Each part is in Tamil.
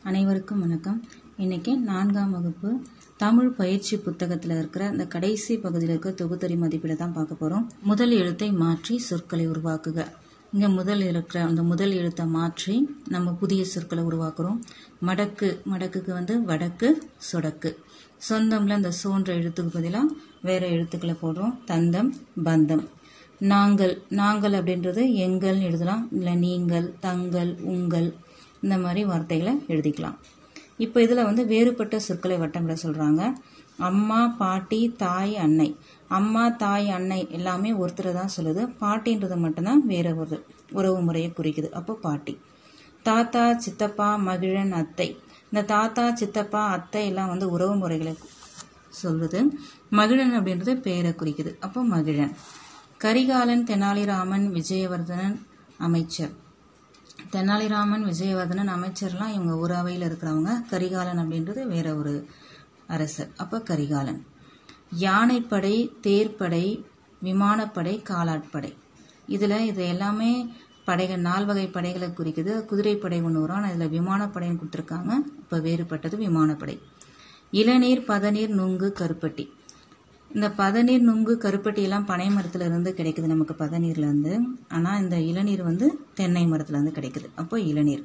அனைவருக்கும் வணக்கம். இன்னைக்கு 4ஆம் வகுப்பு தமிழ் பயிற்சி புத்தகத்தில் இருக்கிற இந்த கடைசி பகுதியில் இருக்கிற தொகுத்தறி மதிப்பீடு தான் பார்க்க போகிறோம். முதல் எழுத்தை மாற்றி சொற்களை உருவாக்குக. இங்கே முதல் இருக்கிற அந்த முதல் எழுத்தை மாற்றி நம்ம புதிய சொற்களை உருவாக்குறோம். மடக்குக்கு வடக்கு, சொடக்கு. சொந்தம்ல இந்த சோன்ற எழுத்துக்கு பதிலாக வேற எழுத்துக்களை போடுறோம். தந்தம், பந்தம். நாங்கள் அப்படின்றது எங்கள்னு எழுதலாம், இல்லை நீங்கள், தங்கள், உங்கள், இந்த மாதிரி வார்த்தைகளை எழுதிக்கலாம். இப்போ இதில் வேறுபட்ட சொற்களை வட்டமிட சொல்கிறாங்க. அம்மா, பாட்டி, தாய், அன்னை. அம்மா, தாய், அன்னை எல்லாமே ஒருத்தரை தான் சொல்லுது. பாட்டின்றது மட்டும்தான் வேற ஒரு உறவு முறையை குறிக்குது. அப்போ பாட்டி. தாத்தா, சித்தப்பா, மகிழன், அத்தை. இந்த தாத்தா, சித்தப்பா, அத்தை எல்லாம் உறவு முறைகளை சொல்லுது. மகிழன் அப்படின்றது பெயரை குறிக்குது. அப்போ மகிழன். கரிகாலன், தெனாலிராமன், விஜயவர்தனன் அமைச்சர். தெனாலிராமன், விஜயவர்தனன் அமைச்சர்லாம் இவங்க ஒரு அவையில் இருக்கிறவங்க. கரிகாலன் அப்படின்றது வேற ஒரு அரசர். அப்போ கரிகாலன். யானைப்படை, தேர்ப்படை, விமானப்படை, காலாட்படை. இது எல்லாமே படைகள், 4 வகை படைகளை குறிக்குது. குதிரைப்படை ஒன்று வரும், ஆனால் இதில் விமானப்படைன்னு கொடுத்துருக்காங்க. இப்போ வேறுபட்டது விமானப்படை. இளநீர், பதநீர், நுங்கு, கருப்பட்டி. இந்த பதநீர், நுங்கு, கருப்பட்டி எல்லாம் பனை மரத்துல இருந்து கிடைக்குது நமக்கு, பதநீர்ல இருந்து. ஆனா இந்த இளநீர் தென்னை மரத்துல இருந்து கிடைக்குது. அப்போ இளநீர்.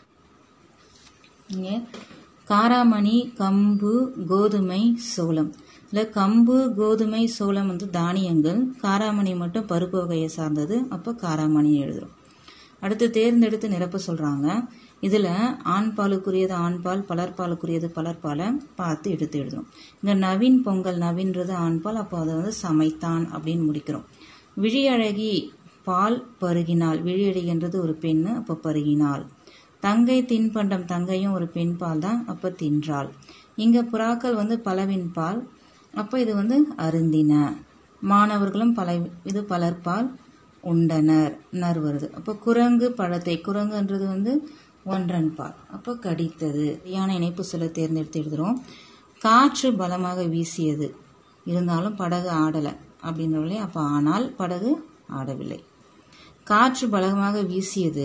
இங்க காராமணி, கம்பு, கோதுமை, சோளம். இல்ல கம்பு, கோதுமை, சோளம் தானியங்கள். காராமணி மட்டும் பருப்பு வகையை சார்ந்தது. அப்போ காராமணி எழுதுறோம். அடுத்து தேர்ந்தெடுத்து நிரப்ப சொல்றாங்க. இதுல ஆண்பாலுக்குரியது ஆண்பால், பலர்பாலுக்குரியது பலர்பாலை பார்த்து எடுத்து எழுதுறோம். இங்க நவீன் பொங்கல், நவீன்றது ஆண்பால், அப்போ அதை சமைத்தான் அப்படின்னு முடிக்கிறோம். விழியழகி பால் பருகினாள். விழியழகின்றது ஒரு பெண்ணு, அப்போ பருகினாள். தங்கை தின்பண்டம், தங்கையும் ஒரு பெண் பால் தான், அப்போ தின்றாள். இங்க புறாக்கள் பலவின் பால், அப்போ இது அருந்தின. மாணவர்களும் இது பலர்பால், உண்டனர், நர் வருது. அப்போ குரங்கு பழத்தை, குரங்குன்றது ஒன்றன் பால், அப்போ கடித்தது. சரியான இணைப்பு சொல்ல தேர்ந்தெடுத்து எழுதுறோம். காற்று பலமாக வீசியது, இருந்தாலும் படகு ஆடலை அப்படின்றவங்களே. அப்போ ஆனால் படகு ஆடவில்லை. காற்று பலமாக வீசியது,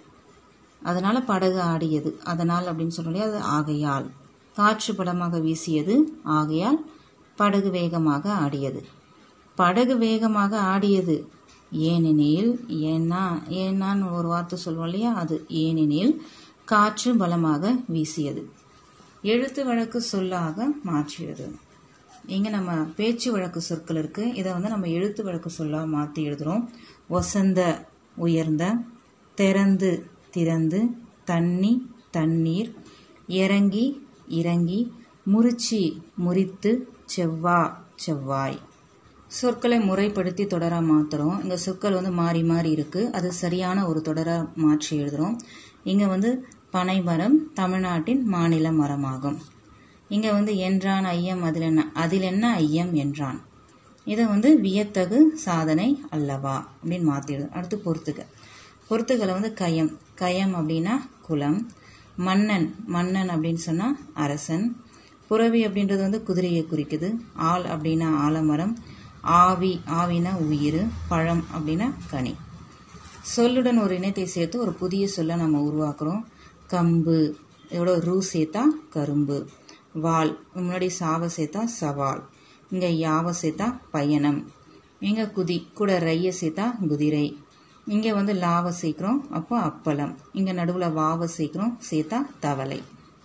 அதனால படகு ஆடியது. அதனால் அப்படின்னு சொல்லலையே, அது ஆகையால். காற்று பலமாக வீசியது, ஆகையால் படகு வேகமாக ஆடியது. படகு வேகமாக ஆடியது ஏனெனில், ஏன்னான்னு ஒரு வார்த்தை சொல்லுவோம் இல்லையா, அது ஏனெனில் காற்று பலமாக வீசியது. எழுத்து வழக்கு சொல்லாக மாற்றியது. இங்க நம்ம பேச்சு வழக்கு சொற்கள் இருக்கு. இதை நம்ம எழுத்து வழக்கு சொல்லா மாற்றி எழுதுறோம். ஒசந்த, உயர்ந்த. திறந்து, திறந்து. தண்ணி, தண்ணீர். இறங்கி, இறங்கி. முறிச்சி, முறித்து. செவ்வா, செவ்வாய். சொற்களை முறைப்படுத்தி தொடரா மாத்துறோம். இங்க சொற்கள் மாறி மாறி இருக்கு. அது சரியான ஒரு தொடரா மாற்றி எழுதுறோம். இங்க பனைமரம் தமிழ்நாட்டின் மாநில மரமாகும். இங்க என்றான், ஐயம், அதில் என்ன ஐயம் என்றான். இதை வியத்தகு சாதனை அல்லவா அப்படின்னு மாத்தி எழுதும். அடுத்து பொறுத்துகளை கயம். கயம் அப்படின்னா குலம். மன்னன், மன்னன் அப்படின்னு சொன்னா அரசன். புரவி அப்படின்றது குதிரையை குறிக்குது. ஆள் அப்படின்னா ஆலமரம். ஆவி, ஆவினா உயிர். பழம் அப்படின்னா கனி. சொல்லுடன் ஒரு இனத்தை சேர்த்து ஒரு புதிய சொல்ல நம்ம உருவாக்குறோம். கம்பு, இதோட ரூ சேர்த்தா கரும்பு. வால், முன்னாடி சாவ சேர்த்தா சவால். இங்க யாவ சேர்த்தா பயணம். இங்க குதி, கூட ரைய சேர்த்தா குதிரை. இங்க லாவ சேர்க்கிறோம், அப்போ அப்பளம். இங்க நடுவுல வாவ சேர்க்கிறோம், சேர்த்தா தவளை.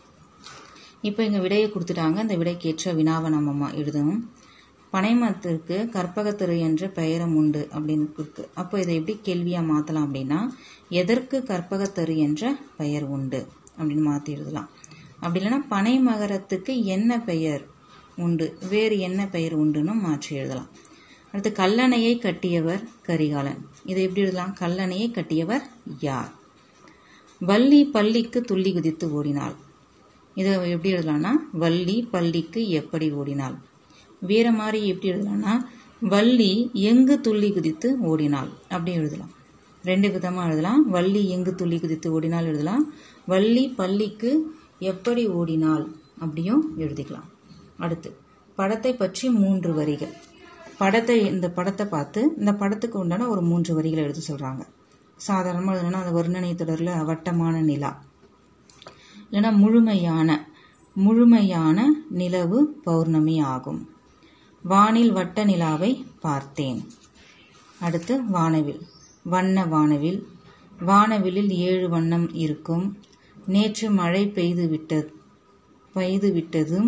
இப்போ இங்க விடையை கொடுத்துட்டாங்க. இந்த விடைக்கேற்ற வினாவை நம்ம எழுதணும். பனைமரத்திற்கு கற்பகத்தரு என்ற பெயரும் உண்டு அப்படின்னு இருக்கு. அப்போ இதை எப்படி கேள்வியா மாத்தலாம் அப்படின்னா, எதற்கு கற்பகத்தரு என்ற பெயர் உண்டு அப்படின்னு மாத்தி எழுதலாம். அப்படி இல்லைன்னா பனை மகரத்துக்கு என்ன பெயர் உண்டு, வேறு என்ன பெயர் உண்டுன்னு மாற்றி எழுதலாம். அடுத்து கல்லணையை கட்டியவர் கரிகாலன். இதை எப்படி எழுதலாம்? கல்லணையை கட்டியவர் யார்? வள்ளி பள்ளிக்கு துள்ளி குதித்து ஓடினாள். இதை எப்படி எழுதலாம்னா, வள்ளி பள்ளிக்கு எப்படி ஓடினாள். வேற மாதிரி எப்படி எழுதலாம்னா, வள்ளி எங்கு துள்ளி குதித்து ஓடினாள் அப்படி எழுதலாம். 2 விதமா எழுதலாம். வள்ளி எங்கு துள்ளி குதித்து ஓடினாள் எழுதலாம். வள்ளி பள்ளிக்கு எப்படி ஓடினாள் அப்படியும் எழுதிக்கலாம். அடுத்து படத்தை பற்றி 3 வரிகள். இந்த படத்தை பார்த்து இந்த படத்துக்கு உண்டான ஒரு 3 வரிகளை எழுத சொல்றாங்க. சாதாரணமாக எழுதுனா அந்த வர்ணனை தொடர்ல வட்டமான நிலா. இல்லைன்னா முழுமையான நிலவு பௌர்ணமி ஆகும். வானில் வட்ட நிலாவை பார்த்தேன். அடுத்து வானவில். வண்ண வானவில். வானவிலில் 7 வண்ணம் இருக்கும். நேற்று மழை பெய்து விட்டதும்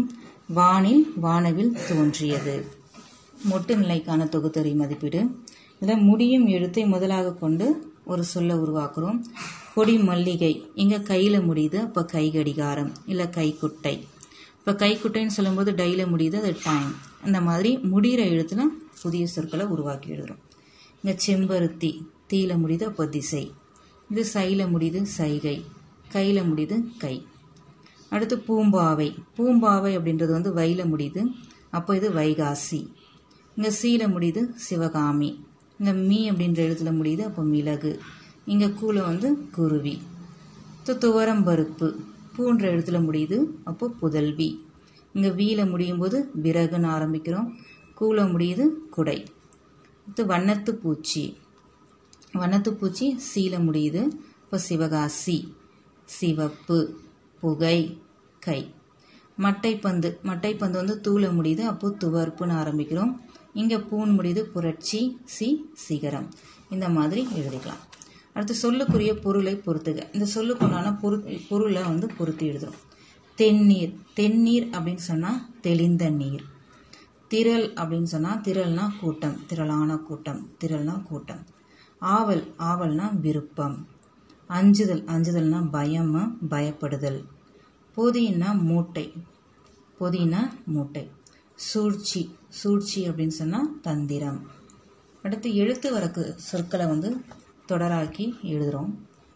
வானவில் தோன்றியது. மொட்டு நிலைக்கான தொகுத்தறி மதிப்பீடு. இதில் முடியும் எழுத்தை முதலாக கொண்டு ஒரு சொல்ல உருவாக்குறோம். கொடி மல்லிகை, இங்கே கையில் முடியுது, அப்போ கை கடிகாரம் இல்லை கைக்குட்டை. இப்போ கைக்குட்டைன்னு சொல்லும்போது டையில் முடியுது, அது டைம். அந்த மாதிரி முடிகிற எழுத்துல புதிய சொற்களை உருவாக்கி எழுதுகிறோம். இங்கே செம்பருத்தி, தீயில முடியுது, அப்போ திசை. இது சையில் முடியுது, சைகை. கையில் முடியுது, கை. அடுத்து பூம்பாவை. பூம்பாவை அப்படின்றது வந்து வையில முடியுது, அப்போ இது வைகாசி. இங்கே சீல முடியுது, சிவகாமி. இங்கே மீ அப்படின்ற எழுத்துல முடியுது, அப்போ மிளகு. இங்கே கூல வந்து குருவி. துவரம்பருப்பு. பூன்ற எழுத்துல முடியுது, அப்போ புதல்வி. இங்கே வீல முடியும் போது விறகுன்னு ஆரம்பிக்கிறோம். கூல முடியுது, குடை. அடுத்து வண்ணத்து பூச்சி. வண்ணத்து பூச்சி சீல முடியுது, இப்போ சிவகாசி. சிவப்பு, புகை, கை. மட்டைப்பந்து. மட்டைப்பந்து வந்து தூள முடியுது, அப்போ துவர்ப்புன்னு ஆரம்பிக்கிறோம். இங்கே பூன் முடியுது, புரட்சி, சிகரம். இந்த மாதிரி எழுதிக்கலாம். அடுத்து சொல்லுக்குரிய பொருளை பொறுத்துக. இந்த சொல்லுக்குண்டான பொருளை வந்து பொறுத்து எழுதுறோம். தென்னீர். தென்னீர் அப்படின்னு சொன்னால் தெளிந்த நீர். திரள் அப்படின்னு சொன்னால் திரள்னா கூட்டம், திரளான கூட்டம், திரள்னா கூட்டம். ஆவல். ஆவல்னா விருப்பம். அஞ்சுதல். அஞ்சுதல்னா பயம், பயப்படுதல். பொதினா மூட்டை. பொதினா மூட்டை. சூழ்ச்சி. சூழ்ச்சி அப்படின்னு சொன்னால் தந்திரம். அடுத்து எழுத்து வரக்கு சொற்களை வந்து தொடராக்கி எழுதுகிறோம்.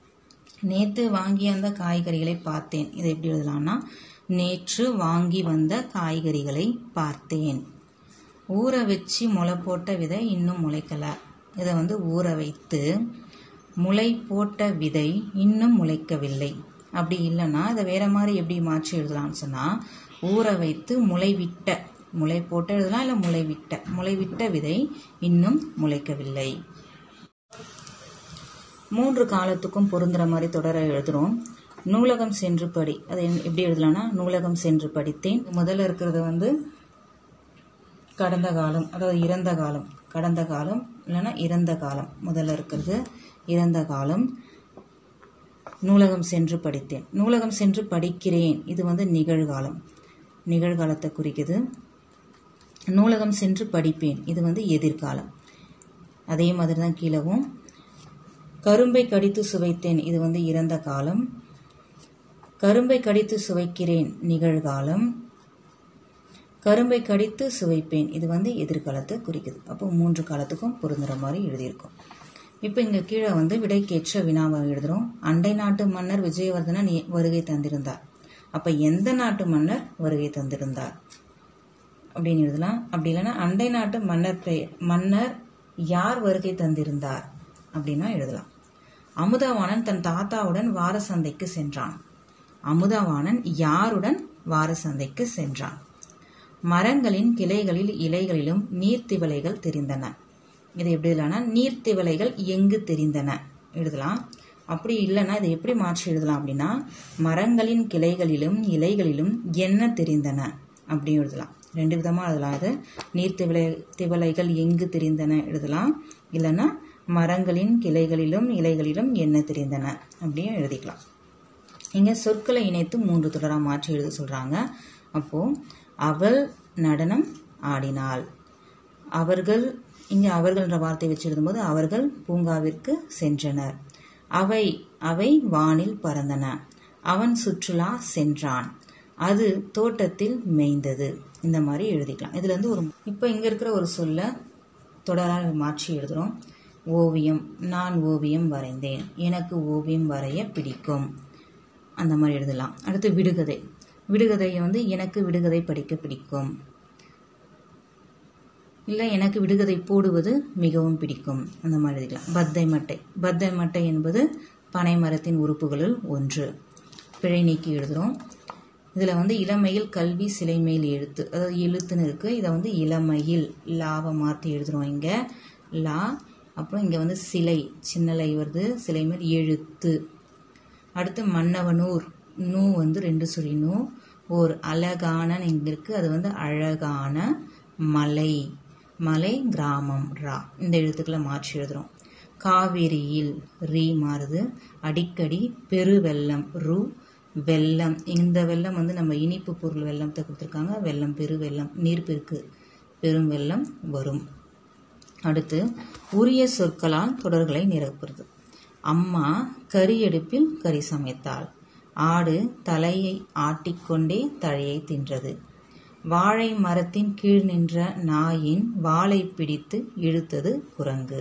நேற்று வாங்கி வந்த காய்கறிகளை பார்த்தேன். இதை எப்படி எழுதலாம்னா, நேற்று வாங்கி வந்த காய்கறிகளை பார்த்தேன். ஊற வச்சு முளை போட்ட விதை இன்னும் முளைக்கல. இதை வந்து ஊற வைத்து முளை போட்ட விதை இன்னும் முளைக்கவில்லை. அப்படி இல்லைன்னா இதை வேற மாதிரி எப்படி மாற்றி எழுதலாம்னு சொன்னால், ஊற வைத்து முளை போட்ட எழுதலாம், இல்லை முளைவிட்ட விதை இன்னும் முளைக்கவில்லை. 3 காலத்துக்கும் பொருந்துற மாதிரி தொடர எழுதுறோம். நூலகம் சென்று படி. அதை எப்படி எழுதலாம்னா, நூலகம் சென்று படித்தேன். முதல்ல இருக்கிறது வந்து கடந்த காலம், அதாவது இறந்த காலம். கடந்த காலம் இல்லைன்னா இறந்த காலம். முதல்ல இருக்கிறது இறந்த காலம். நூலகம் சென்று படித்தேன். நூலகம் சென்று படிக்கிறேன். இது வந்து நிகழ்காலம், நிகழ்காலத்தை குறிக்குது. நூலகம் சென்று படிப்பேன். இது வந்து எதிர்காலம். அதே மாதிரி தான் கீழவும். கரும்பை கடித்து சுவைத்தேன். இது வந்து இறந்த காலம். கரும்பை கடித்து சுவைக்கிறேன் நிகழ்காலம். கரும்பை கடித்து சுவைப்பேன். இது வந்து எதிர்காலத்தை குறிக்குது. அப்போ 3 காலத்துக்கும் பொருந்துற மாதிரி எழுதியிருக்கோம். இப்போ இங்கே கீழே வந்து விடைக்கேற்ற வினாவை எழுதுகிறோம். அண்டை நாட்டு மன்னர் விஜயவர்தனன் வருகை தந்திருந்தார். அப்போ எந்த நாட்டு மன்னர் வருகை தந்திருந்தார் அப்படின்னு எழுதலாம். அப்படி இல்லைன்னா அண்டை நாட்டு மன்னர் யார் வருகை தந்திருந்தார் அப்படின்னா எழுதலாம். அமுதவாணன் தன் தாத்தாவுடன் வார சந்தைக்கு சென்றான். அமுதவாணன் யாருடன் வார சந்தைக்கு சென்றான்? மரங்களின் கிளைகளில் இலைகளிலும் நீர்த்திவலைகள் தெரிந்தன. இது எப்படி இல்லைன்னா, நீர்த்திவலைகள் எங்கு தெரிந்தன எழுதலாம். அப்படி இல்லைன்னா இதை எப்படி மாற்றி எழுதலாம் அப்படின்னா, மரங்களின் கிளைகளிலும் இலைகளிலும் என்ன தெரிந்தன அப்படி எழுதலாம். 2 விதமாக எழுதலாம். இது நீர்த்திவலைகள் எங்கு தெரிந்தன எழுதலாம், இல்லைன்னா மரங்களின் கிளைகளிலும் இலைகளிலும் என்ன தெரிந்தன அப்படியே எழுதிக்கலாம். இங்கே சொற்களை இணைத்து 3 தொடராக மாற்றி எழுத சொல்கிறாங்க. அப்போது அவள் நடனம் ஆடினாள். அவர்கள், இங்கே அவர்கள்ன்ற வார்த்தை வச்சு எழுதும்போது அவர்கள் பூங்காவிற்கு சென்றனர். அவை வானில் பறந்தன. அவன் சுற்றுலா சென்றான். அது தோட்டத்தில் மேய்ந்தது. இந்த மாதிரி எழுதிக்கலாம். இதுல இருந்து இப்போ இங்க இருக்கிற ஒரு சொல்ல தொடராக மாற்றி எழுதுறோம். ஓவியம். நான் ஓவியம் வரைந்தேன். எனக்கு ஓவியம் வரைய பிடிக்கும். அந்த மாதிரி எழுதலாம். அடுத்து விடுகதை. விடுகதையை வந்து எனக்கு விடுகதை படிக்க பிடிக்கும், இல்லை எனக்கு விடுகதை போடுவது மிகவும் பிடிக்கும். அந்த மாதிரி எழுதிக்கலாம். பத்தை மட்டை. பத்தை மட்டை என்பது பனை மரத்தின் உறுப்புகளில் ஒன்று. பிழை நீக்கி எழுதுகிறோம். இதில் வந்து இளமையில் கல்வி சிலைமையில் எழுத்து, அதாவது எழுத்துன்னு இருக்குது. இதை வந்து இளமையில் லாவை மாற்றி எழுதுகிறோம். இங்கே லா, அப்புறம் இங்கே வந்து சிலை, சின்னலை வருது, சிலைமையில் எழுத்து. அடுத்து மன்னவனூர். நூ வந்து 2 சுழி நூ. ஓர் அழகான இங்க இருக்கு, அது வந்து அழகான மலை. மலை கிராமம் ரா. இந்த எழுத்துக்களை மாற்றி எழுதுறோம். காவிரியில் ரீ மாறுது. அடிக்கடி பெருவெள்ளம் ரு. வெள்ளம், இந்த வெள்ளம் வந்து நம்ம இனிப்பு பொருள் வெள்ளத்தை கொடுத்துருக்காங்க. வெள்ளம் பெருவெள்ளம், நீர்ப்பெருக்கு, பெரும் வெள்ளம் வரும். அடுத்து உரிய சொற்களால் தொடர்களை நிரப்புறது. அம்மா கறி அடுப்பில் கறி சமைத்தாள். ஆடு தலையை ஆட்டிக்கொண்டே தழையை தின்றது. வாழை மரத்தின் கீழ் நின்ற நாயின் வாளை பிடித்து இழுத்தது குரங்கு.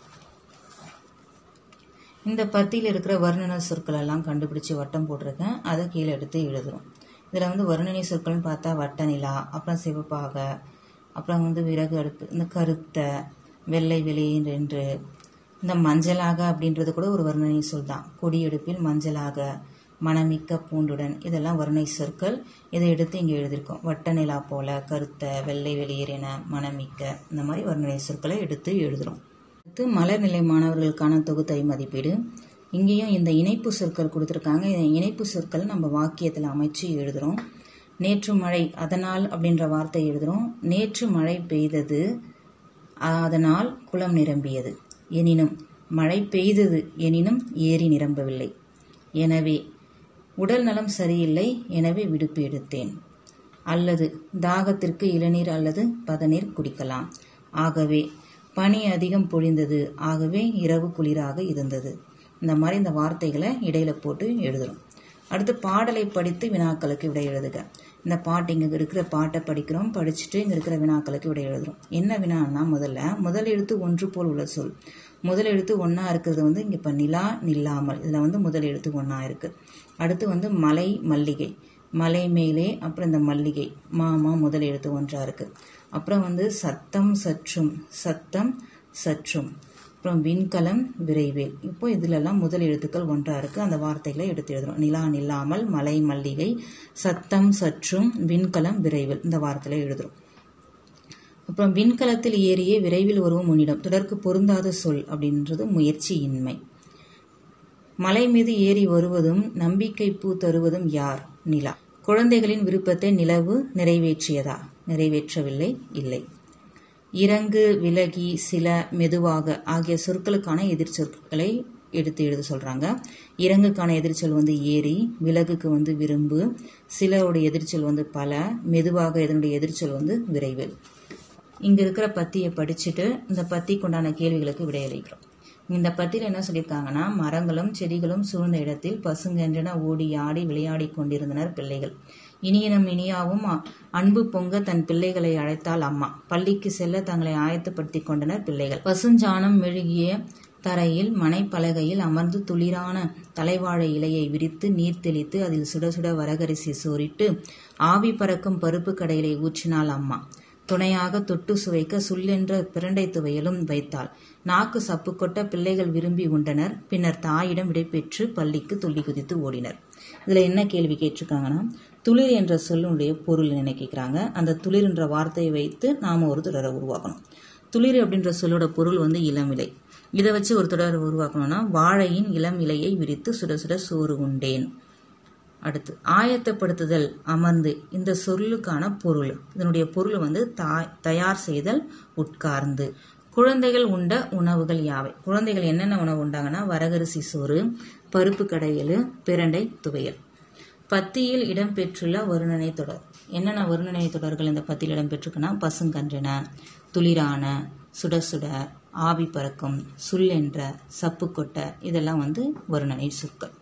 இந்த பத்தியில் இருக்கிற வர்ணனை சொற்கள் எல்லாம் கண்டுபிடிச்சு வட்டம் போட்டிருக்கேன். அதை கீழே எடுத்து எழுதுறோம். இதில் வந்து வர்ணனை சொற்கள்னு பார்த்தா வட்ட நிலா, அப்புறம் சிவப்பாக, அப்புறம் வந்து விறகு அடுப்பு, இந்த கருத்த, வெள்ளை வெளியின் என்று, இந்த மஞ்சளாக அப்படின்றது கூட ஒரு வர்ணனை சொல் தான். கொடியெடுப்பில் மஞ்சளாக, மணமிக்க பூண்டுடன், இதெல்லாம் வர்ணனை சொற்கள். இதை எடுத்து இங்கே எழுதியிருக்கோம். வட்ட நிலா போல, கருத்த, வெள்ளை வெளியேர் என, மணமிக்க, இந்த மாதிரி வர்ணனை சொற்களை எடுத்து எழுதுறோம். அடுத்து மலர்நிலை மாணவர்களுக்கான தொகுத்தை மதிப்பீடு. இங்கேயும் இந்த இணைப்பு சொற்கள் கொடுத்துருக்காங்க. இந்த இணைப்பு சொற்கள் நம்ம வாக்கியத்தில் அமைச்சு எழுதுறோம். நேற்று மழை, அதனால் அப்படின்ற வார்த்தை எழுதுறோம். நேற்று மழை பெய்தது, அதனால் குளம் நிரம்பியது. எனினும் மழை பெய்தது, எனினும் ஏரி நிரம்பவில்லை. எனவே உடல் நலம் சரியில்லை, எனவே விடுப்பு எடுத்தேன். அல்லது தாகத்திற்கு இளநீர் அல்லது பதநீர் குடிக்கலாம். ஆகவே பனி அதிகம் பொழிந்தது, ஆகவே இரவு குளிராக இருந்தது. இந்த மாதிரி இந்த வார்த்தைகளை இடையில போட்டு எழுதுறோம். அடுத்து பாடலை படித்து வினாக்களுக்கு விடை எழுதுக. இந்த பாட்டு இங்கே இருக்கிற பாட்டை படிக்கிறோம். படிச்சுட்டு இங்கே இருக்கிற வினாக்களுக்கு விடை எழுதுறோம். என்ன வினான்னா, முதல் எழுத்து ஒன்று போல் உள்ள சொல். முதல் எழுத்து ஒன்றா இருக்கிறது வந்து இங்கே இப்போ நிலா, நில்லாமல், இதில் வந்து முதல் எழுத்து ஒன்றா இருக்குது. அடுத்து வந்து மலை, மல்லிகை, மலை மேலே, அப்புறம் இந்த மல்லிகை, மாமா முதல் எழுத்து ஒன்றா இருக்குது. அப்புறம் வந்து சத்தம் சற்றும், சத்தம் சற்றும், அப்புறம் விண்கலம், விரைவேல். இப்போ இதிலெல்லாம் முதல் எழுத்துக்கள் ஒன்றா இருக்குது. அந்த வார்த்தைகளை எடுத்து எழுதுறோம். நிலா, நில்லாமல், மலை, மல்லிகை, சத்தம் சற்றும், விண்கலம், விரைவில், இந்த வார்த்தைகளை எழுதுறோம். அப்புறம் விண்கலத்தில் ஏறியே விரைவில் வருவோம் உன்னிடம், தொடர்க்கு பொருந்தாத சொல் அப்படின்றது முயற்சியின்மை. மலை மீது ஏறி வருவதும் நம்பிக்கை பூ தருவதும் யார்? நிலா. குழந்தைகளின் விருப்பத்தை நிலவு நிறைவேற்றியதா? நிறைவேற்றவில்லை, இல்லை. இறங்கு, விலகி, சில, மெதுவாக ஆகிய சொற்களுக்கான எதிர்ச்சொற்களை எடுத்து எழுத சொல்றாங்க. இறங்குக்கான எதிர்ச்சொல் வந்து ஏரி, விலகுக்கு வந்து விரும்பு, சிலருடைய எதிர்ச்சொல் வந்து பல, மெதுவாக இதனுடைய எதிர்ச்சொல் வந்து விரைவில். இங்க இருக்கிற பத்தியை படிச்சுட்டு இந்த பத்திக்கு உண்டான கேள்விகளுக்கு விடையளிக்கிறோம். இந்த பத்தியில் என்ன சொல்லியிருக்காங்கன்னா, மரங்களும் செடிகளும் சூழ்ந்த இடத்தில் பசுங்கென்றென ஓடி ஆடி விளையாடி கொண்டிருந்தனர் பிள்ளைகள். இனியனும் இனியாவும் அன்பு பொங்க தன் பிள்ளைகளை அழைத்தாள் அம்மா. பள்ளிக்கு செல்ல தங்களை ஆயத்தப்படுத்தி கொண்டனர் பிள்ளைகள். பசுஞ்சாணம் மெழுகிய தரையில் மனைப்பலகையில் அமர்ந்து துளிரான தலைவாழை இலையை விரித்து நீர் தெளித்து அதில் சுட சுட வரகரிசி சோறிட்டு ஆவி பறக்கும் பருப்பு கடையிலை ஊற்றினாள் அம்மா. துணையாக தொட்டு சுவைக்க சுல்லென்ற பிரண்டை துவையலும் வைத்தாள். நாக்கு சப்பு கொட்ட பிள்ளைகள் விரும்பி உண்டனர். பின்னர் தாயிடம் விடைபெற்று பள்ளிக்கு துள்ளி குதித்து ஓடினர். இதுல என்ன கேள்வி கேட்டிருக்காங்கன்னா, துளிர் என்ற சொல்லுடைய பொருள் என்ன கேட்கிறாங்க. அந்த துளிர் என்ற வார்த்தையை வைத்து நாம ஒரு தொடரை உருவாக்கணும். துளிர் அப்படின்ற சொல்லோட பொருள் வந்து இளம் இலை. இதை வச்சு ஒரு தொடரை உருவாக்கணும்னா, வாழையின் இளம் இலையை விரித்து சுட சுட சோறு உண்டேன். அடுத்து ஆயத்தப்படுத்துதல், அமர்ந்து, இந்த சொல்லுக்கான பொருள், இதனுடைய பொருள் வந்து தயார் செய்தல், உட்கார்ந்து. குழந்தைகள் உண்ட உணவுகள் யாவை? குழந்தைகள் என்னென்ன உணவு உண்டாங்கன்னா, வரகரிசி சோறு, பருப்பு கடையல், பிரண்டை துவையல். பத்தியில் இடம்பெற்றுள்ள வருணனை தொடர். என்னென்ன வருணனை தொடர்கள் இந்த பத்தியில் இடம்பெற்றிருக்குன்னா, பசுங்கன்றென, துளிரான, சுட சுட, ஆவி பறக்கும், சுல்லென்ற, சப்பு கொட்ட, இதெல்லாம் வந்து வருணனை சொற்கள்.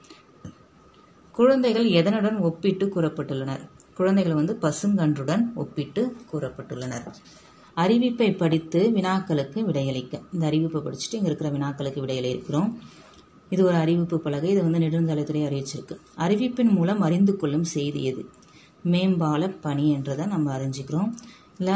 குழந்தைகள் எதனுடன் ஒப்பிட்டு கூறப்பட்டுள்ளனர்? குழந்தைகள் வந்து பசுங்கன்றுடன் ஒப்பிட்டு கூறப்பட்டுள்ளனர். அறிவிப்பை படித்து வினாக்களுக்கு விடையளிக்க. இந்த அறிவிப்பை படிச்சுட்டு இங்க இருக்கிற வினாக்களுக்கு விடையளிக்கிறோம். இது ஒரு அறிவிப்பு பலகை. இது வந்து நெடுஞ்சாலைத்துறை அறிவிச்சிருக்கு. அறிவிப்பின் மூலம் அறிந்து கொள்ளும் செய்தி எது? மேம்பால பணி என்றதை நம்ம அறிஞ்சிக்கிறோம். இல்லை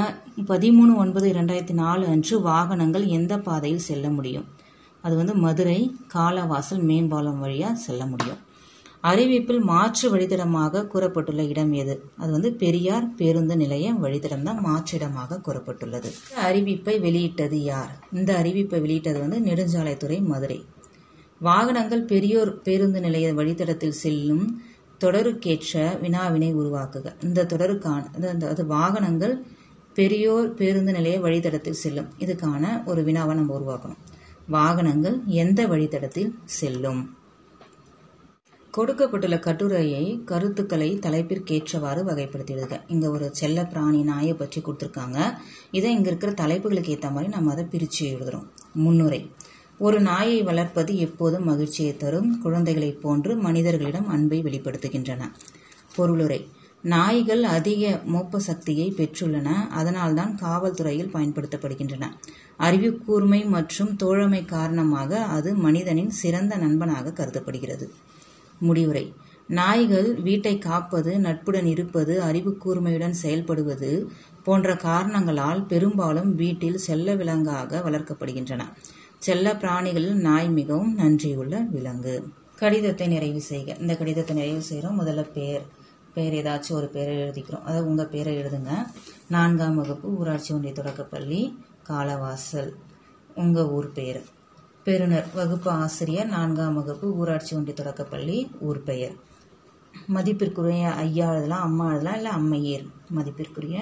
13/9/2004 அன்று வாகனங்கள் எந்த பாதையில் செல்ல முடியும்? அது வந்து மதுரை காலவாசல் மேம்பாலம் வழியா செல்ல முடியும். அறிவிப்பில் மாற்று வழித்தடமாக கூறப்பட்டுள்ள இடம் எது? அது வந்து பெரியார் பேருந்து நிலைய வழித்தடம் தான் மாற்றிடமாக கூறப்பட்டுள்ளது. அறிவிப்பை வெளியிட்டது யார்? இந்த அறிவிப்பை வெளியிட்டது வந்து நெடுஞ்சாலைத்துறை மதுரை. வாகனங்கள் பெரியோர் பேருந்து நிலைய வழித்தடத்தில் செல்லும் தொடருக்கேற்ற வினாவினை உருவாக்குக. இந்த தொடருக்கான அது வாகனங்கள் பெரியோர் பேருந்து நிலைய வழித்தடத்தில் செல்லும். இதுக்கான ஒரு வினாவை நம்ம உருவாக்கணும். வாகனங்கள் எந்த வழித்தடத்தில் செல்லும்? கொடுக்கப்பட்டுள்ள கட்டுரையை கருத்துக்களை தலைப்பிற்கேற்றவாறு வகைப்படுத்திடுக. இங்க ஒரு செல்ல பிராணி நாயை பற்றி கொடுத்துருக்காங்க. இதை இங்க இருக்கிற தலைப்புகளுக்கு ஏற்ற மாதிரி நம்ம அதை பிரிச்சு எழுதுறோம். முன்னுரை: ஒரு நாயை வளர்ப்பது எப்போதும் மகிழ்ச்சியை தரும். குழந்தைகளைப் போன்று மனிதர்களிடம் அன்பை வெளிப்படுத்துகின்றன. பொருளுரை: நாய்கள் அதிக மோப்ப சக்தியை பெற்றுள்ளன. அதனால்தான் காவல்துறையில் பயன்படுத்தப்படுகின்றன. அறிவு கூர்மை மற்றும் தோழமை காரணமாக அது மனிதனின் சிறந்த நண்பனாக கருதப்படுகிறது. முடிவுரை: நாய்கள் வீட்டை காப்பது, நட்புடன் இருப்பது, அறிவு கூர்மையுடன் செயல்படுவது போன்ற காரணங்களால் பெரும்பாலும் வீட்டில் செல்ல விலங்காக வளர்க்கப்படுகின்றன. செல்ல பிராணிகளில் நாய் மிகவும் நன்றியுள்ள விலங்கு. கடிதத்தை நிறைவு செய்க. இந்த கடிதத்தை நிறைவு செய்கிறோம். முதல்ல பேர் ஏதாச்சும் ஒரு பேரை எழுதிக்கிறோம். அதாவது உங்கள் பேரை எழுதுங்க. 4ஆம் வகுப்பு ஊராட்சி ஒன்றிய தொடக்கப்பள்ளி காலவாசல். உங்கள் ஊர் பேர். பெறுநர்: வகுப்பு ஆசிரியர், 4ஆம் வகுப்பு ஊராட்சி ஒன்றிய தொடக்கப்பள்ளி. ஊர் பெயர். மதிப்பிற்குரிய ஐயா எழுதலாம், அம்மா எழுதலாம், இல்லை அம்மையர். மதிப்பிற்குரிய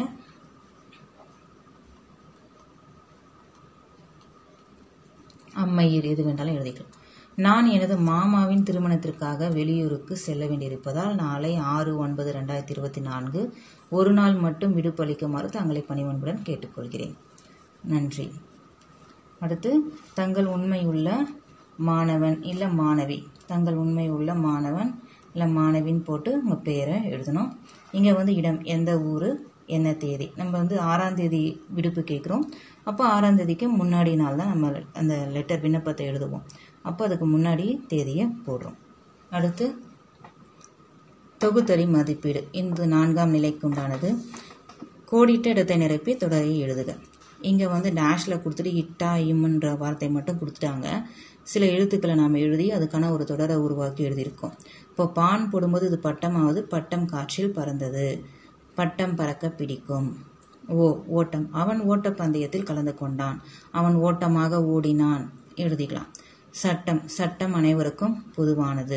அம்மையர் எது வேண்டாலும் எழுதிக்கலாம். நான் எனது மாமாவின் திருமணத்திற்காக வெளியூருக்கு செல்ல வேண்டியிருப்பதால் நாளை 6/9/2024 ஒரு நாள் மட்டும் விடுப்பு அளிக்குமாறு தங்களை பணிவன்புடன் கேட்டுக்கொள்கிறேன். நன்றி. அடுத்து, தங்கள் உண்மையுள்ள மாணவன் இல்லை மாணவி. தங்கள் உண்மையுள்ள மாணவன் இல்லை மாணவின்னு போட்டு உங்கள் பேரை எழுதணும். இங்கே இடம், எந்த ஊர், என்ன தேதி. நம்ம 6ஆம் தேதி விடுப்பு கேட்குறோம். அப்போ 6ஆம் தேதிக்கு முன்னாடி நாள் தான் நம்ம அந்த லெட்டர் விண்ணப்பத்தை எழுதுவோம். அப்போ அதுக்கு முன்னாடி தேதியை போடுறோம். அடுத்து, தொகுத்தறி மதிப்பீடு. இந்த 4ஆம் நிலைக்கு உண்டானது. கோடிட்ட இடத்தை நிரப்பி தொடரை எழுதுக. இங்கே டேஷில் கொடுத்துட்டு இட்டா இம்ன்ற வார்த்தை மட்டும் கொடுத்துட்டாங்க. சில எழுத்துக்களை நாம் எழுதி அதுக்கான ஒரு தொடரை உருவாக்கி எழுதியிருக்கோம். இப்போ பான் போடும்போது இது பட்டமாவது. பட்டம் காற்றில் பறந்தது. பட்டம் பறக்க பிடிக்கும். ஓட்டம். அவன் ஓட்டப்பந்தயத்தில் கலந்து கொண்டான். அவன் ஓட்டமாக ஓடினான் எழுதிக்கலாம். சட்டம். சட்டம் அனைவருக்கும் பொதுவானது.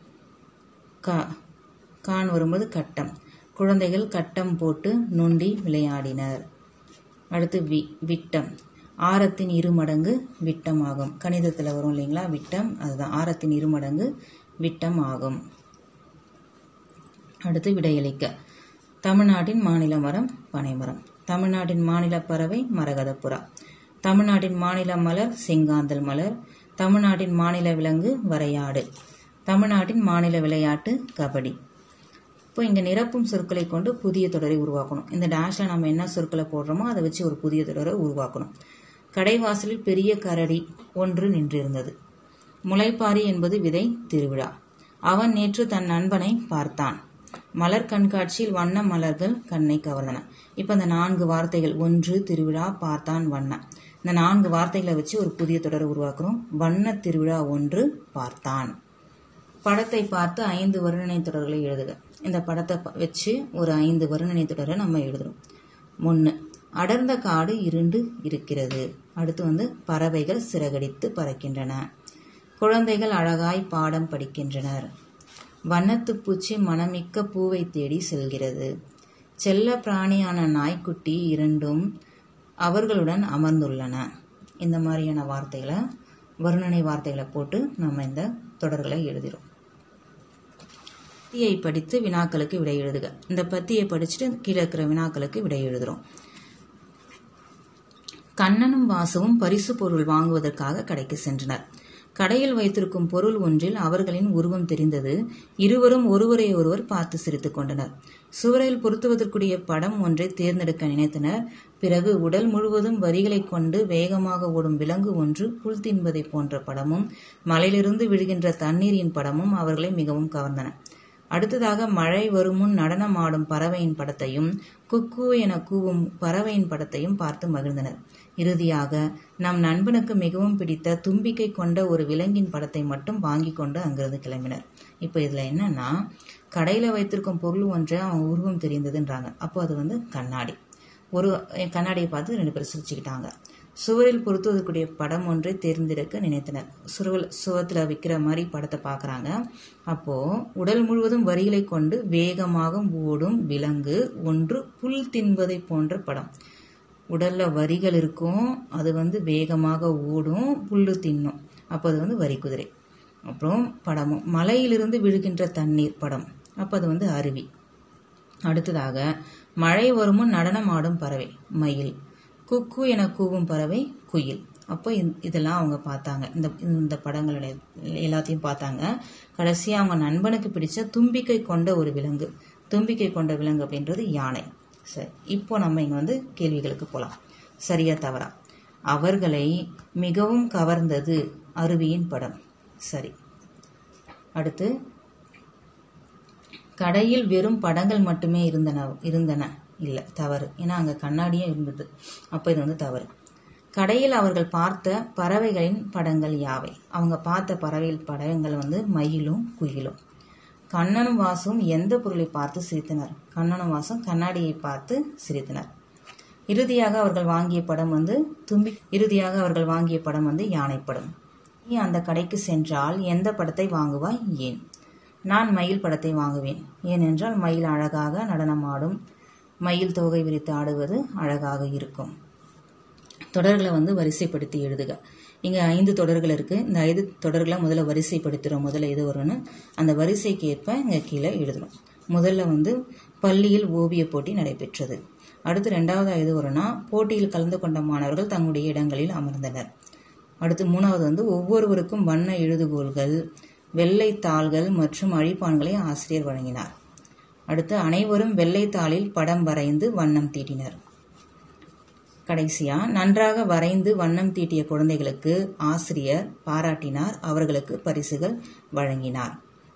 கான் வரும்போது கட்டம். குழந்தைகள் கட்டம் போட்டு நொண்டி விளையாடினர். அடுத்து விட்டம். ஆரத்தின் 2 மடங்கு விட்டம் ஆகும். கணிதத்தில் வரும் இல்லைங்களா விட்டம், அதுதான். ஆரத்தின் 2 மடங்கு விட்டம் ஆகும். அடுத்து, விடையளிக்க. தமிழ்நாட்டின் மாநில மரம் பனைமரம். தமிழ்நாட்டின் மாநில பறவை மரகதப்புறா. தமிழ்நாட்டின் மாநில மலர் செங்காந்தல் மலர். தமிழ்நாட்டின் மாநில விலங்கு வரையாடு. தமிழ்நாட்டின் மாநில விளையாட்டு கபடி. இப்போ இங்கே நிரப்பும் சொற்களை கொண்டு புதிய தொடரை உருவாக்கணும். இந்த டேஷில் நம்ம என்ன சொற்களை போடுறோமோ அதை வச்சு ஒரு புதிய தொடரை உருவாக்கணும். கடைவாசலில் பெரிய கரடி ஒன்று நின்றிருந்தது. முளைப்பாரி என்பது விதை திருவிழா. அவன் நேற்று தன் நண்பனை பார்த்தான். மலர் கண்காட்சியில் வண்ண மலர்கள் கண்ணை கவர்ந்தன. இப்போ இந்த 4 வார்த்தைகள், ஒன்று திருவிழா, பார்த்தான், வண்ண, இந்த 4 வார்த்தைகளை வச்சு ஒரு புதிய தொடரை உருவாக்குறோம். வண்ண திருவிழா ஒன்று பார்த்தான். படத்தை பார்த்து 5 வர்ணனை தொடர்களை எழுதுக. இந்த படத்தை வச்சு ஒரு 5 வர்ணனை தொடரை நம்ம எழுதுறோம். 1. அடர்ந்த காடு இருண்டு இருக்கிறது. அடுத்து பறவைகள் சிறகடித்து பறக்கின்றன. குழந்தைகள் அழகாய் பாடம் படிக்கின்றனர். வண்ணத்து பூச்சி மணமிக்க பூவை தேடி செல்கிறது. செல்ல பிராணியான நாய்க்குட்டி 2ம் அவர்களுடன் அமர்ந்துள்ளன. இந்த மாதிரியான வார்த்தைகளை, வர்ணனை வார்த்தைகளை போட்டு நம்ம இந்த தொடர்களை எழுதுகிறோம். பத்தியை படித்து வினாக்களுக்கு விடை எழுதுக. இந்த பத்தியை படிச்சுட்டு கீழே இருக்கிற வினாக்களுக்கு விடை எழுதுறோம். கண்ணனும் வாசுவும் பரிசு பொருள் வாங்குவதற்காக கடைக்கு சென்றனர். கடையில் வைத்திருக்கும் பொருள் ஒன்றில் அவர்களின் உருவம் தெரிந்தது. இருவரும் ஒருவரை ஒருவர் பார்த்து சிரித்துக் கொண்டனர். சுவரில் பொருத்துவதற்குரிய படம் ஒன்றை தேர்ந்தெடுக்க நினைத்தனர். பிறகு உடல் முழுவதும் வரிகளை கொண்டு வேகமாக ஓடும் விலங்கு ஒன்று புல் தின்பதை போன்ற படமும் மலையிலிருந்து விழுகின்ற தண்ணீரின் படமும் அவர்களை மிகவும் கவர்ந்தன. அடுத்ததாக மழை வருமுன் நடனம் ஆடும் பறவையின் படத்தையும் குக்கு என கூவும் பறவையின் படத்தையும் பார்த்து மகிழ்ந்தனர். இறுதியாக நம் நண்பனுக்கு மிகவும் பிடித்த தும்பிக்கை கொண்ட ஒரு விலங்கின் படத்தை மட்டும் வாங்கி கொண்டு அங்கிருந்து கிளம்பினர். இப்போ இதுல என்னன்னா, கடையில வைத்திருக்கும் பொருள் ஒன்றை அவங்க உருவம் தெரிந்ததுன்றாங்க. அப்போ அது கண்ணாடி. ஒரு கண்ணாடியை பார்த்து 2 பேர் சிரிச்சுக்கிட்டாங்க. சுவரில் பொருத்துவதற்குரிய படம் ஒன்றை தேர்ந்தெடுக்க நினைத்தனர். சுவத்தில் வைக்கிற மாதிரி படத்தை பார்க்குறாங்க. அப்போது உடல் முழுவதும் வரிகளை கொண்டு வேகமாக ஓடும் விலங்கு ஒன்று புல் தின்பதை போன்ற படம். உடலில் வரிகள் இருக்கும், அது வேகமாக ஓடும், புல் தின்னும். அப்போ அது வரி குதிரை. அப்புறம் படமும் மலையிலிருந்து விழுகின்ற தண்ணீர் படம். அப்போ அது அருவி. அடுத்ததாக மழை வருமுன் நடனம் ஆடும் பறவை மயில். குக்கு என கூவும் பறவை குயில். அப்போ இதெல்லாம் அவங்க பார்த்தாங்க. இந்த படங்கள் எல்லாத்தையும் பார்த்தாங்க. கடைசியாக அவங்க நண்பனுக்கு பிடிச்ச தும்பிக்கை கொண்ட ஒரு விலங்கு. தும்பிக்கை கொண்ட விலங்கு அப்படின்றது யானை. சரி, இப்போ நம்ம இங்கே கேள்விகளுக்கு போகலாம். சரியா தவறா? அவர்களை மிகவும் கவர்ந்தது அருவியின் படம். சரி. அடுத்து, கடையில் வெறும் படங்கள் மட்டுமே இருந்தன. இல்லை, தவறு. ஏன்னா அங்கே கண்ணாடியும் இருந்தது. அப்போ இது தவறு. கடையில் அவர்கள் பார்த்த பறவைகளின் படங்கள் யாவை? அவங்க பார்த்த பறவைகள் படங்கள் மயிலும் குயிலும். கண்ணனும் வாசும் எந்த பொருளை பார்த்து சிரித்தனர்? கண்ணனும் வாசும் கண்ணாடியை பார்த்து சிரித்தனர். இறுதியாக அவர்கள் வாங்கிய படம் இறுதியாக அவர்கள் வாங்கிய படம் யானைப்படம். நீ அந்த கடைக்கு சென்றால் எந்த படத்தை வாங்குவாய்? ஏன்? நான் மயில் படத்தை வாங்குவேன். ஏனென்றால் மயில் அழகாக நடனமாடும். மயில் தோகை விரித்து ஆடுவது அழகாக இருக்கும். தொடர்களை வரிசைப்படுத்தி எழுதுக. இங்கே 5 தொடர்கள் இருக்கு. இந்த 5 தொடர்களை முதல்ல வரிசைப்படுத்துகிறோம். முதல்ல எது வரும்னு அந்த வரிசைக்கு ஏற்ப இங்கே கீழே எழுதணும். முதல்ல பள்ளியில் ஓவிய போட்டி நடைபெற்றது. அடுத்து 2வது எது வரும்னா போட்டியில் கலந்து கொண்ட மாணவர்கள் தங்களுடைய இடங்களில் அமர்ந்தனர். அடுத்து 3வது ஒவ்வொருவருக்கும் வண்ண எழுதுகோள்கள், வெள்ளை தாள்கள் மற்றும் அழிப்பான்களை ஆசிரியர் வழங்கினார். அடுத்து அனைவரும் வெள்ளைத்தாளில் படம் வரைந்து வண்ணம் தீட்டினர். கடைசியா நன்றாக வரைந்து வண்ணம் தீட்டிய குழந்தைகளுக்கு ஆசிரியர் பாராட்டினார், அவர்களுக்கு பரிசுகள் வழங்கினார்.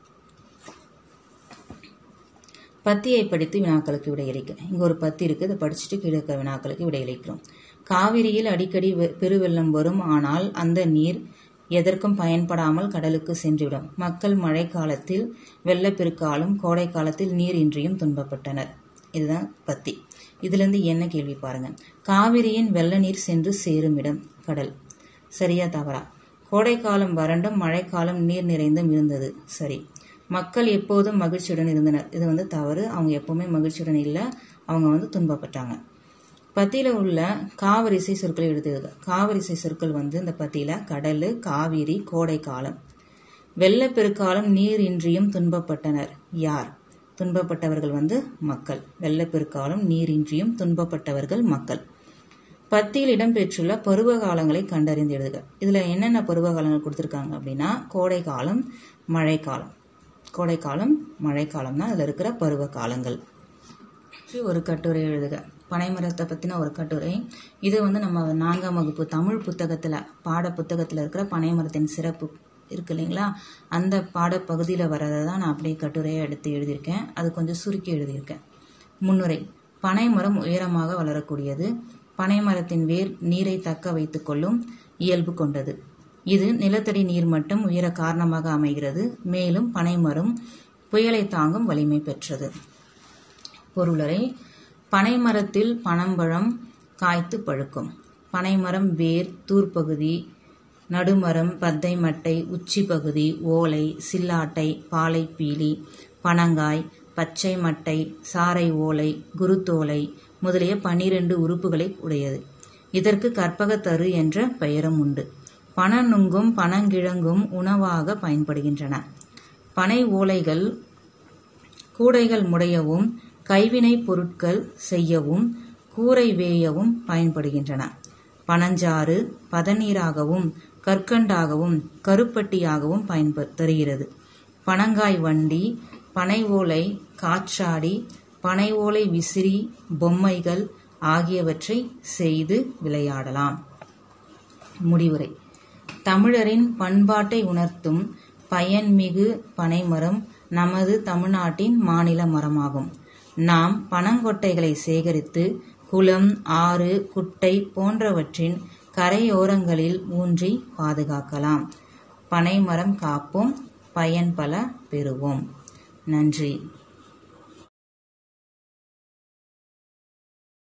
பத்தியை படித்து வினாக்களுக்கு விடையளிக்க. இங்க ஒரு பத்தி இருக்கு, இதை படிச்சுட்டு கீழே வினாக்களுக்கு விடையளிக்கிறோம். காவிரியில் அடிக்கடி பெருவெள்ளம் வரும், ஆனால் அந்த நீர் எதற்கும் பயன்படாமல் கடலுக்கு சென்றுவிடும். மக்கள் மழை காலத்தில் வெள்ளப்பெருக்காலும் கோடை காலத்தில் நீர் இன்றியும் துன்பப்பட்டனர். இதுதான் பத்தி. இதுல இருந்து என்ன கேள்வி பாருங்க. காவிரியின் வெள்ள நீர் சென்று சேரும் இடம் கடல். சரியா தவறா? கோடை காலம் வறண்டும் மழைக்காலம் நீர் நிறைந்தும் இருந்தது. சரி. மக்கள் எப்போதும் மகிழ்ச்சியுடன் இருந்தனர். இது தவறு. அவங்க எப்பவுமே மகிழ்ச்சியுடன் இல்லை, அவங்க துன்பப்பட்டாங்க. பத்தியில உள்ள காவரிசை சொற்களை எழுதுக. காவரிசை சொற்கள் இந்த பத்தியில கடல், காவிரி, கோடை காலம். வெள்ளப்பெருக்காலம் நீர் இன்றியும் துன்பப்பட்டனர். யார்? துன்பப்பட்டவர்கள் மக்கள். வெள்ளப்பெருக்காலம் நீரின்றியும் துன்பப்பட்டவர்கள் மக்கள். பத்தியில் இடம்பெற்றுள்ள பருவ காலங்களை கண்டறிந்து எழுதுக. இதுல என்னென்ன பருவ காலங்கள் கொடுத்திருக்காங்க அப்படின்னா கோடை காலம், மழைக்காலம். கோடை காலம், மழைக்காலம் தான் இதுல இருக்கிற பருவ காலங்கள். ஒரு கட்டுரை எழுதுக. பனைமரத்தை பத்தின ஒரு கட்டுரை. இது நம்ம 4ஆம் வகுப்பு தமிழ் புத்தகத்துல பாட புத்தகத்துல இருக்கிற பனைமரத்தின் சிறப்பு இருக்கு இல்லைங்களா, அந்த பாடப்பகுதியில வர்றதை தான் நான் அப்படியே கட்டுரையை எடுத்து எழுதியிருக்கேன். அது கொஞ்சம் சுருக்கி எழுதியிருக்கேன். முன்னுரை. பனைமரம் உயரமாக வளரக்கூடியது. பனைமரத்தின் வேர் நீரை தக்க வைத்துக் கொள்ளும் இயல்பு கொண்டது. இது நிலத்தடி நீர் மட்டம் உயர காரணமாக அமைகிறது. மேலும் பனைமரம் புயலை தாங்கும் வலிமை பெற்றது. பொருளரை. பனைமரத்தில் பனம்பழம் காய்த்து பழுக்கும். பனைமரம் வேர், தூர்பகுதி, நடுமரம், பத்தை மட்டை, உச்சி பகுதி, ஓலை, சில்லாட்டை, பாலை பீலி, பனங்காய், பச்சை மட்டை, சாறை ஓலை, குருத்தோலை முதலிய 12 உறுப்புகளை உடையது. இதற்கு கற்பகத்தரு என்ற பெயரும் உண்டு. பனநுங்கும் பனங்கிழங்கும் உணவாக பயன்படுகின்றன. பனை ஓலைகள் கூடைகள் முடையவும், கைவினை பொருட்கள் செய்யவும், கூரை வேயவும் பயன்படுகின்றன. பனஞ்சாறு பதநீராகவும், கற்கண்டாகவும், கருப்பட்டியாகவும் தருகிறது. பனங்காய் வண்டி, பனை ஓலை காற்றாடி, பனை ஓலை விசிறி, பொம்மைகள் ஆகியவற்றை செய்து விளையாடலாம். முடிவுரை. தமிழரின் பண்பாட்டை உணர்த்தும் பயன்மிகு பனைமரம் நமது தமிழ்நாட்டின் மாநில மரமாகும். நாம் பனங்கொட்டைகளை சேகரித்து குளம், ஆறு, குட்டை போன்றவற்றின் கரையோரங்களில் ஊன்றி பாதுகாக்கலாம். பனைமரம் காப்போம், பயன்பல பெறுவோம். நன்றி.